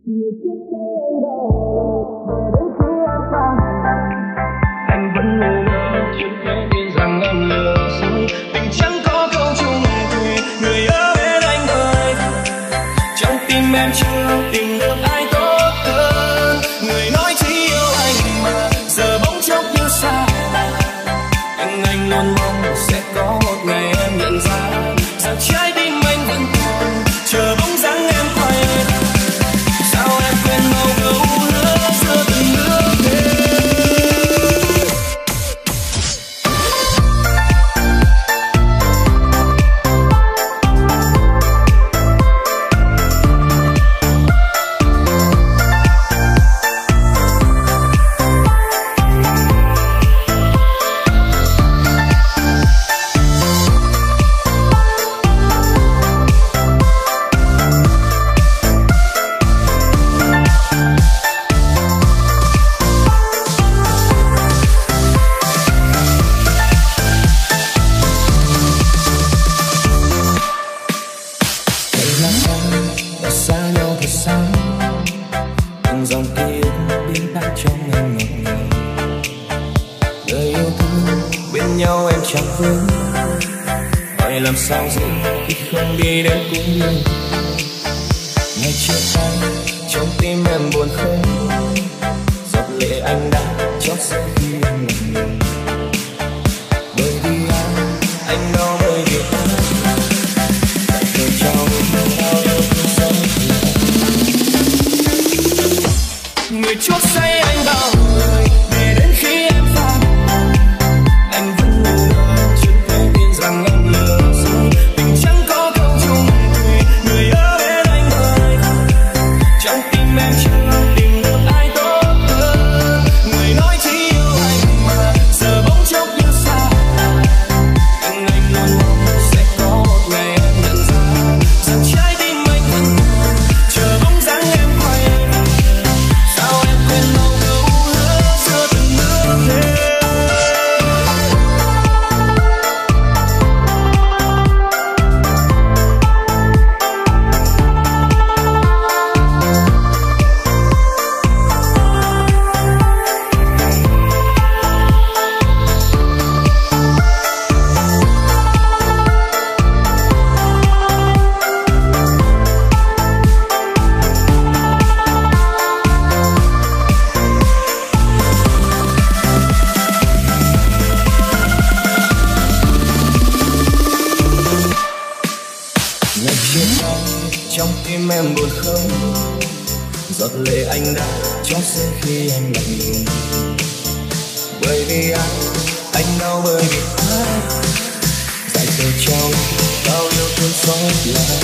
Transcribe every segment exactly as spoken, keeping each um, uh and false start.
Người trước đây anh bảo về đến khi em phai, anh vẫn ngơ ngơ chưa thể tin rằng em lừa dối. Tình chẳng có câu chung thủy, người ở bên anh ơi, trong tim em chưa tìm được ai tốt hơn. Người nói chỉ yêu anh mà giờ bỗng chốc như xa, anh anh luôn mong sẽ có một ngày em nhận ra rằng trái tim anh vẫn còn chờ bóng dáng em quay lại. Sao em quên mau câu hứa giữa từng nước đêm. Làm sao giữ khi không đi đến cuối đường. Ngày chia tay trong tim em buồn khơi, giọt lệ anh đã chót rơi khi em ngẩn ngơ. Bởi vì anh, anh đau bởi vì anh, tại tôi trong bao yêu thương sống người chót say anh bảo người để đến khi em phai, anh vẫn ngơ ngơ chưa thể tin rằng em lừa. Em buồn khơi, giọt lệ anh đã chót rơi khi em lạnh lùng. Bởi vì anh, anh đau bởi vì ai, tại tôi trong bao yêu thương xót lại.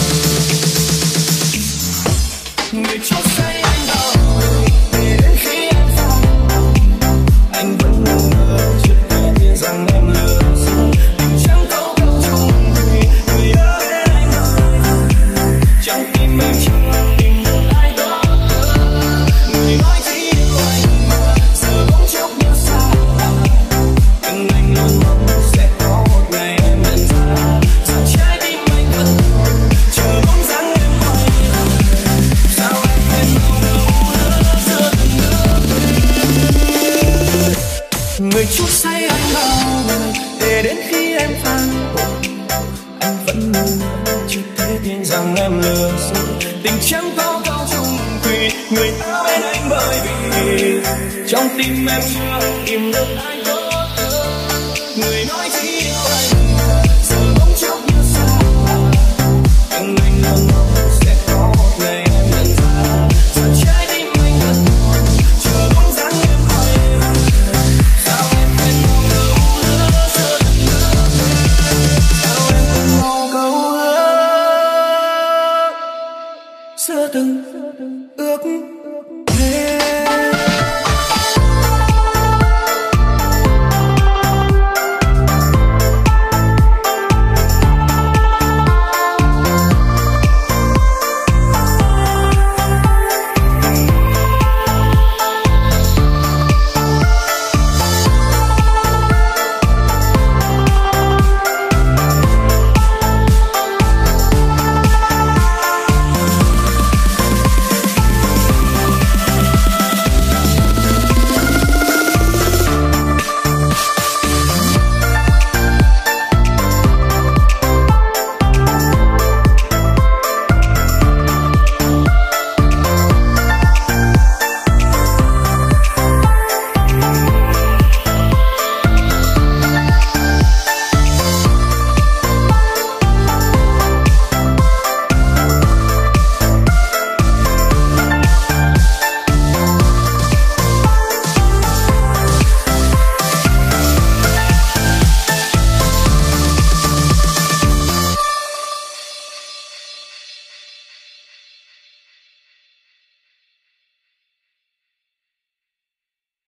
Người chót say anh đau để đến khi em phai, anh vẫn ngơ ngơ chưa thể tin rằng em lừa dối. Tình chẳng có câu chung thủy, người ở bên anh ơi, trong tim em chưa tìm được ai đó hơn. Người nói chỉ yêu anh mà giờ bỗng chốc như xa, nhưng anh luôn mong sẽ có một ngày em nhận ra rằng trái tim anh vẫn còn chờ bóng dáng em quay lại. Sao em quên mau câu hứa giữa từng nước đêm. Người chút say anh bao người để đến khi em phai, anh vẫn ngơ chưa thể tin rằng em lừa dối. Tình chẳng có câu chung thủy, người ở bên anh bởi vì trong tim em chưa tìm được ai tốt hơn. Người nói chỉ yêu anh mà giờ bỗng chốc như xa, nhưng anh luôn mong sẽ có một ngày em nhận ra rằng trái tim anh vẫn còn chờ bóng dáng em quay lại. Sao em quên mau câu hứa giữa từng nước đêm. Sao em quên mau câu hứa giữa từng ước thế.